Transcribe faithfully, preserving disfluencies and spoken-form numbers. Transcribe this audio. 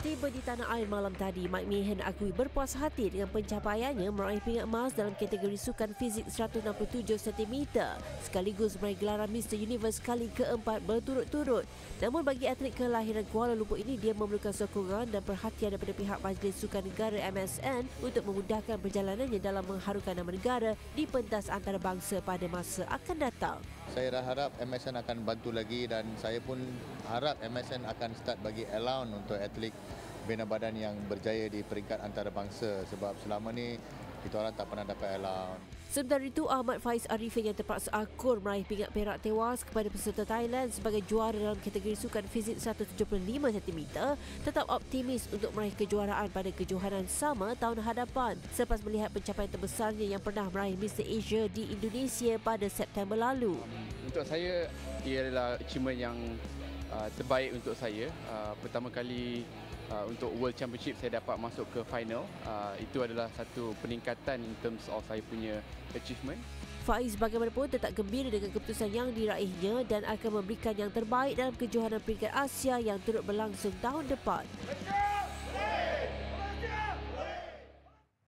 Tiba di tanah air malam tadi, Mike Meehan akui berpuas hati dengan pencapaiannya meraih pingat emas dalam kategori sukan fizik seratus enam puluh tujuh sentimeter sekaligus meraih gelaran Mister Universe kali keempat berturut-turut. Namun bagi atlet kelahiran Kuala Lumpur ini, dia memerlukan sokongan dan perhatian daripada pihak Majlis Sukan Negara M S N untuk memudahkan perjalanannya dalam mengharumkan nama negara di pentas antarabangsa pada masa akan datang. Saya harap M S N akan bantu lagi dan saya pun harap M S N akan start bagi allowance untuk atlet bina badan yang berjaya di peringkat antarabangsa sebab selama ni kita orang tak pernah dapat allowance. Sementara itu, Ahmad Faiz Arifin yang terpaksa akur meraih pingat perak tewas kepada peserta Thailand sebagai juara dalam kategori sukan fizik seratus tujuh puluh lima sentimeter tetap optimis untuk meraih kejuaraan pada kejohanan sama tahun hadapan selepas melihat pencapaian terbesarnya yang pernah meraih Mister Asia di Indonesia pada September lalu. Untuk saya, ia adalah achievement yang uh, terbaik untuk saya. Uh, pertama kali Uh, untuk World Championship saya dapat masuk ke final. Uh, itu adalah satu peningkatan in terms of saya punya achievement. Faiz bagaimanapun tetap gembira dengan keputusan yang diraihnya dan akan memberikan yang terbaik dalam kejohanan peringkat Asia yang turut berlangsung tahun depan.